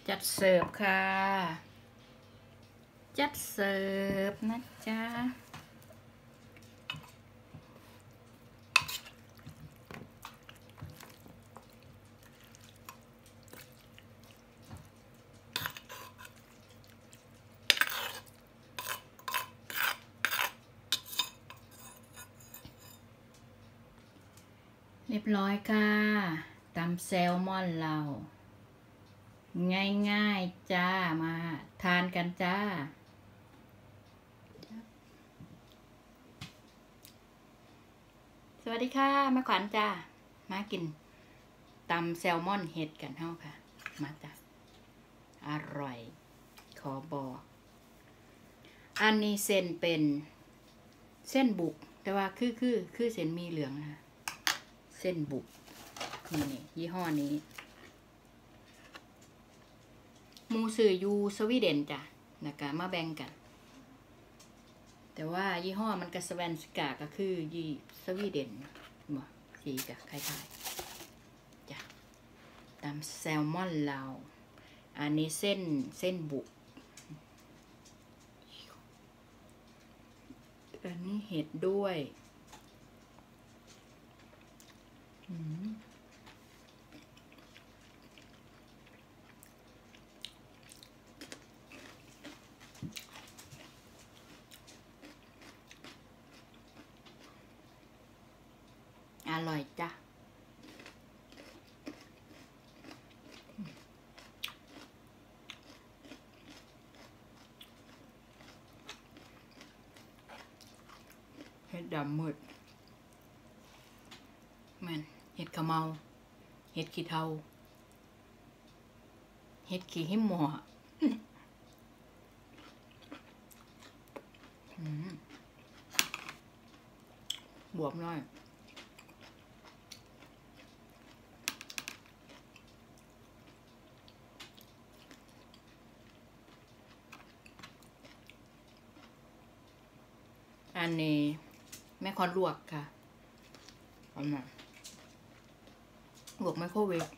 จัดเสิร์ฟค่ะจัดเสิร์ฟนะจ๊ะเรียบร้อยค่ะตำแซลมอนเราง่ายๆจ้ามาทานกันจ้าสวัสดีค่ะแม่ขวัญจ้ามากินตำแซลมอนเห็ดกันเท่าค่ะมาจ้าอร่อยขอบอกอันนี้เส้นเป็นเส้นบุกแต่ว่าคือเส้นมีเหลืองนะคะเส้นบุกนี่ยี่ห้อนี้มูสื่อยูสวีเดนจ้ะนะคะมาแบ่งกันแต่ว่ายี่ห้อมันกับสแวนสกาก็คือยี่สวีเดนบ่สีจะคล้ายๆจ้ะตามแซลมอนเราอันนี้เส้นบุกอันนี้เห็ดด้วยอร่อยจ้ะเห็ดดำมืดมันเห็ดขะเมาเห็ดขี้เทาเห็ดขี้หิมหมอบวบน้อยอันนี้แม่คอนลวกค่ะเอามาลวกไมโครเวฟ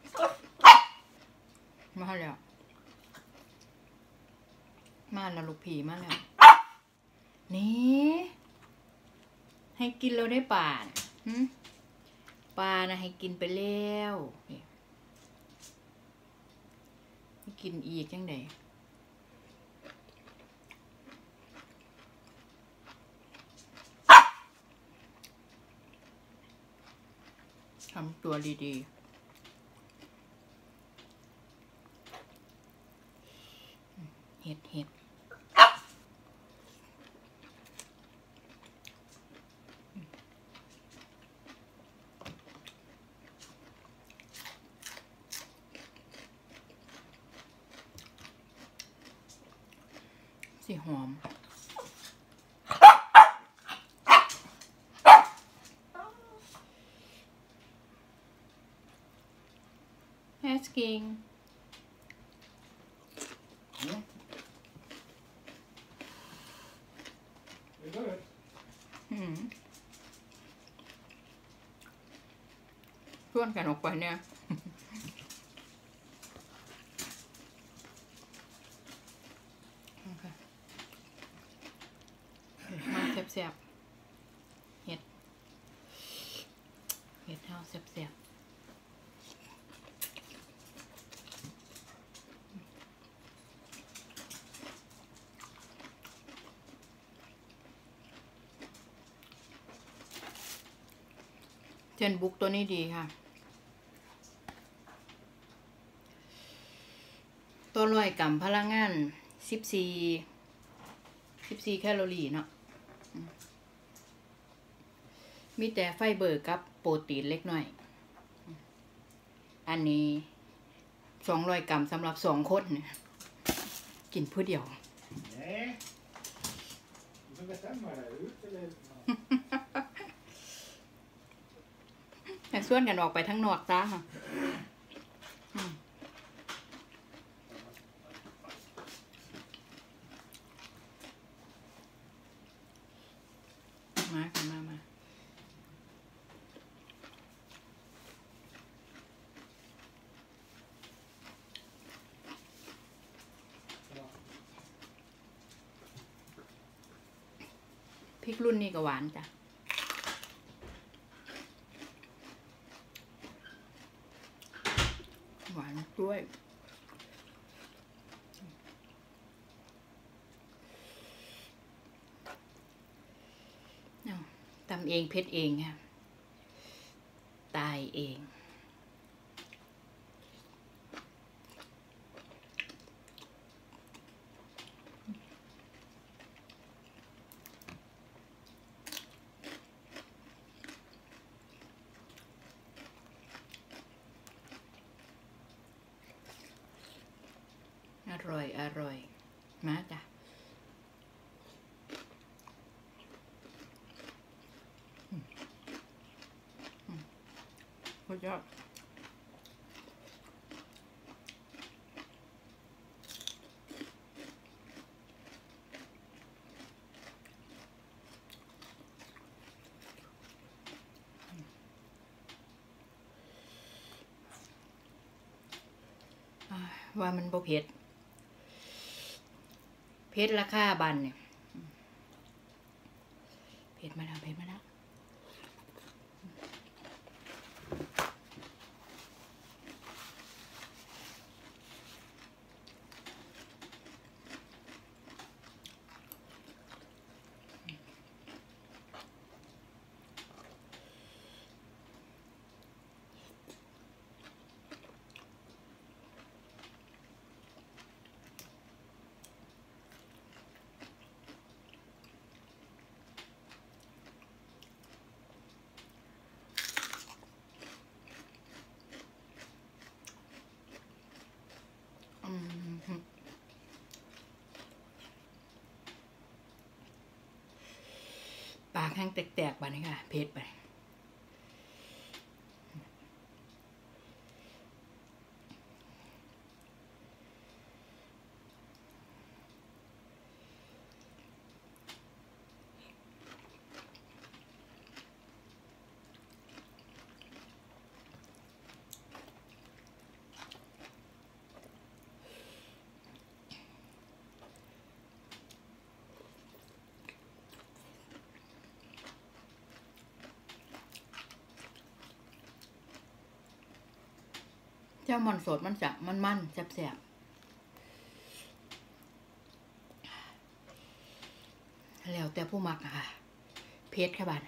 มาแล้วลูกผีมาแล้วนี่ให้กินเราได้ป่าปลานะให้กินไปแล้วให้กินอีกจังไดทำตัวดีๆเห็ดสีหอมaskingชวนกันออกไปเนี่ยมาแซ่บๆเห็ดเท่าแซ่บๆเส้นบุกตัวนี้ดีค่ะตัว100 กรัมพลังงาน14แคลอรี่เนาะมีแต่ไฟเบอร์กับโปรตีนเล็กน้อยอันนี้200 กรัมสำหรับ2 คนเนี่ยกินผู้เดียวส่วนกันออกไปทั้งนอกจ้าค่ะมาพริกรุ่นนี้ก็หวานจ้ะหวานด้วยทำเองเผ็ดเองค่ะตายเองอร่อยอร่อยมาจ้ะสุดยอดว่ามันบ่เผ็ดเผ็ดราคาบันเนี่ยเผ็ดมาแล้วเผ็ดมาแล้วปากแห้งแตกๆไปนี่ค่ะเผ็ดไปเจ้ามันสดมันจะมันแซ่บๆแล้วแต่ผู้มักอะค่ะเผ็ดแค่บ้าน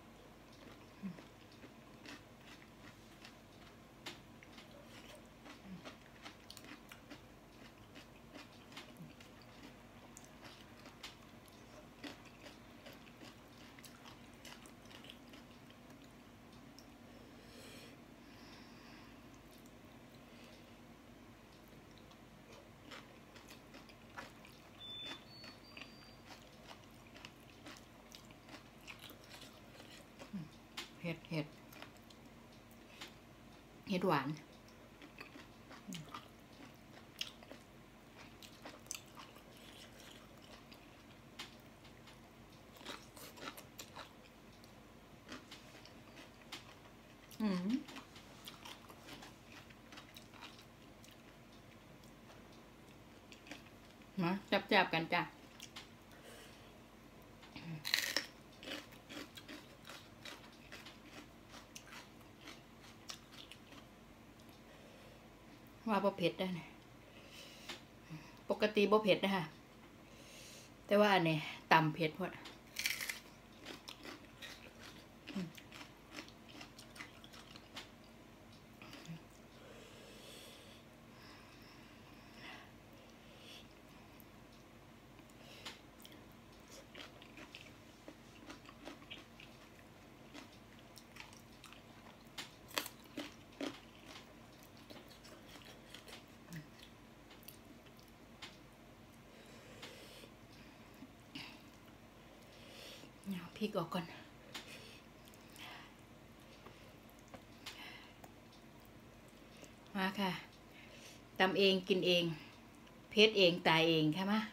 เห็ดหวานมาจับกันจ้ะว่าบ่เผ็ดได้เนี่ยปกติบ่เผ็ดนะคะแต่ว่าเนี่ยตำเผ็ดพอดพริกออกก่อนมาค่ะตำเองกินเองเผ็ดเองตายเองค่ะมา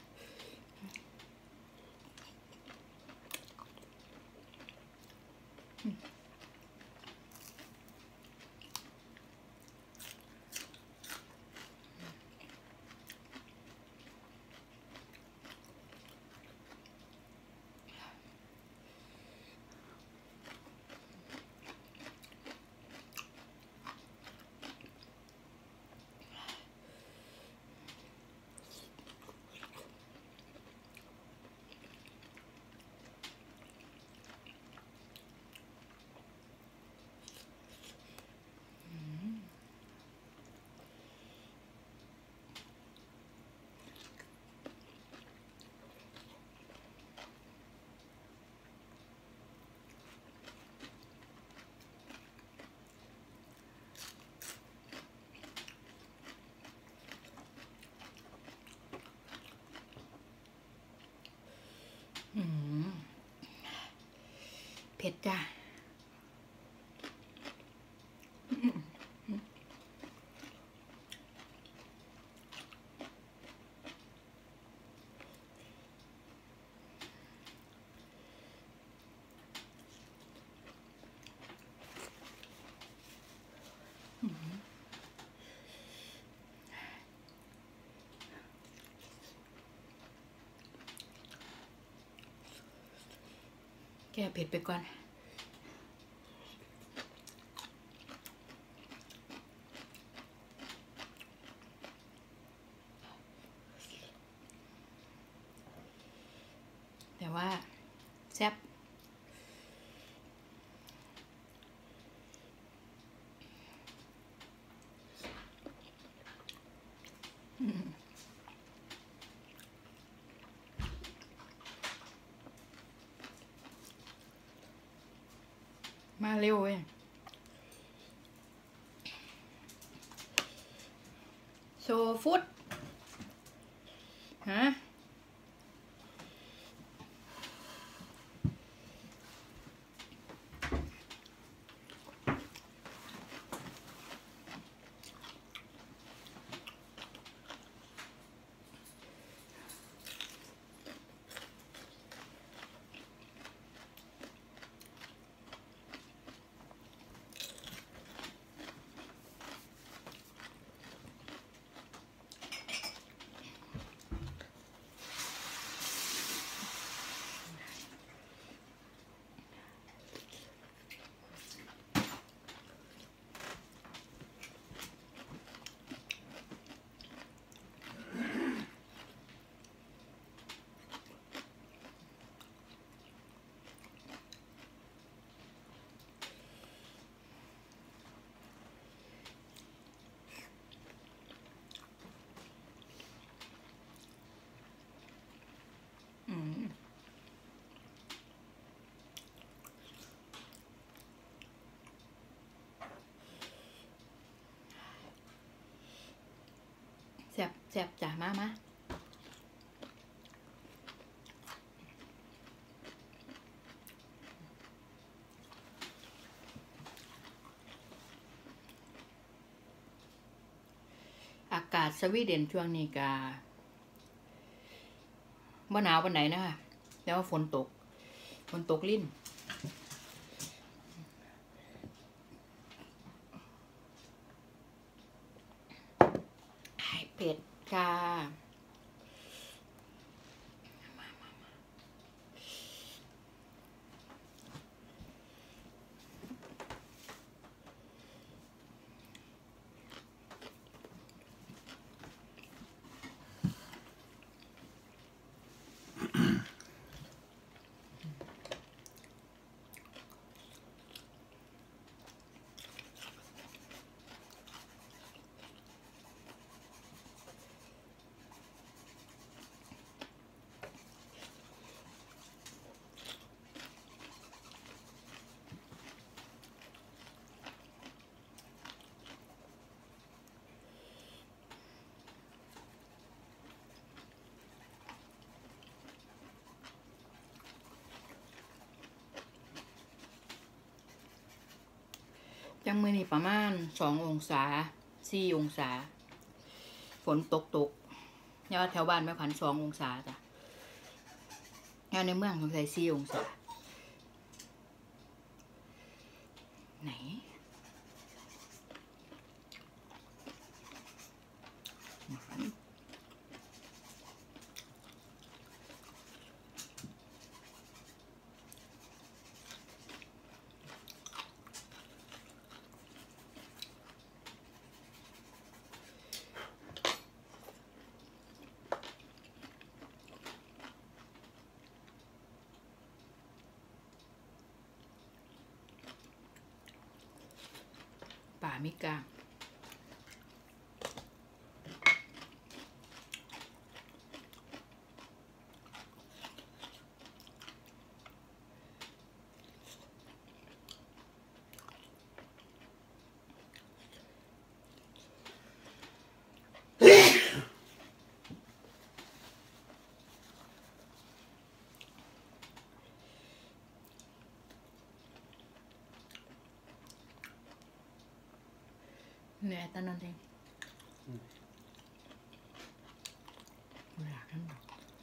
ผ็ดจ้าแก้เผ็ดไปก่อนแต่ว่าแซ่บมาเร็วเว้ยโชว์ฟุตฮะแซ่บแซ่บจ้ะมาอากาศสวีเดนช่วงนี้ก็บ่หนาวปานไหนนะคะแต่ว่าฝนตกลิ่นเผ็ดค่ะจังมื้อนี้ประมาณ2 องศา4 องศาฝนตกยอดแถวบ้านแม่พัน2 องศาจ้ะยอดในเมืองสงสัย4 องศาไหนป่ามิกาเนี่ยตอนนั้นเองอยากนั่นหรอ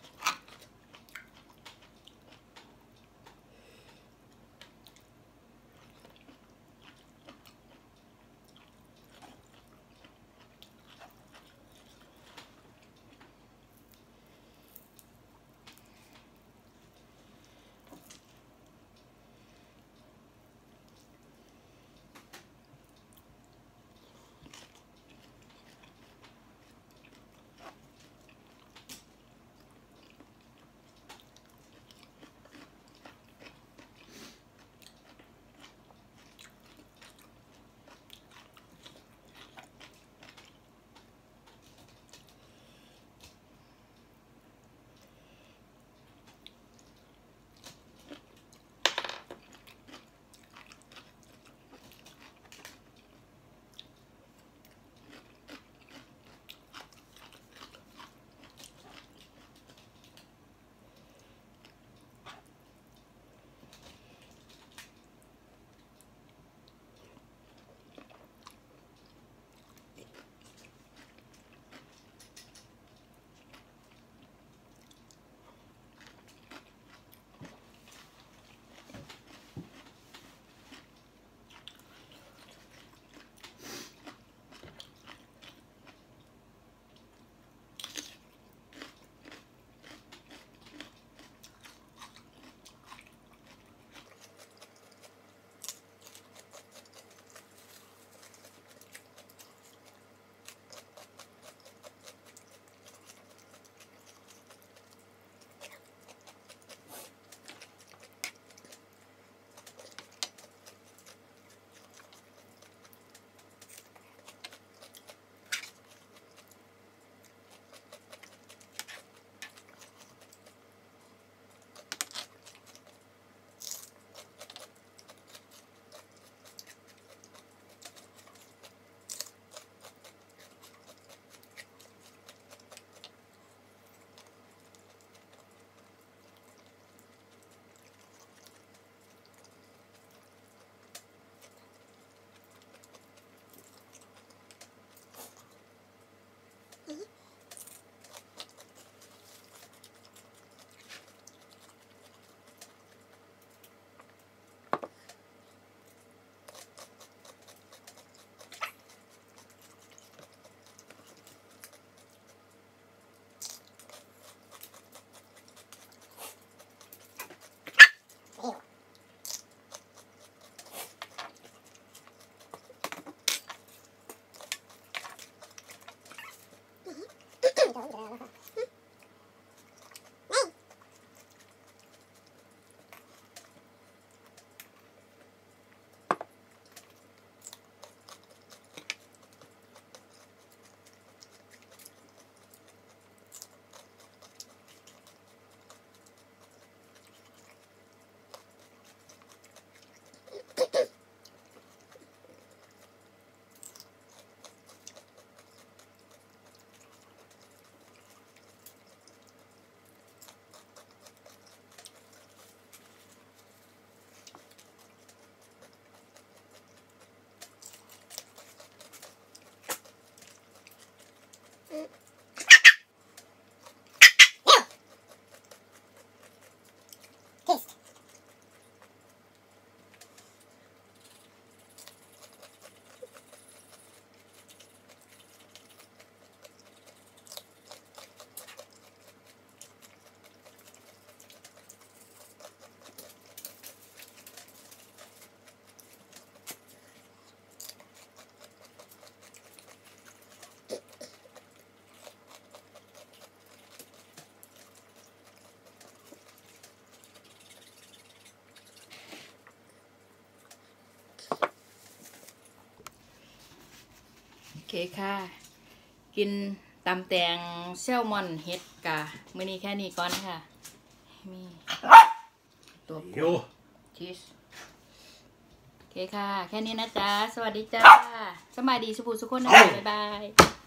โอเคค่ะกินตำแตงแซลมอนเฮ็ดกะมื้อนี้แค่นี้ก่อนค่ะมีตัวชีสโอเคค่ะแค่นี้นะจ๊ะสวัสดีจ้าสบายดีสุขสุขคนนะบ๊ายบาย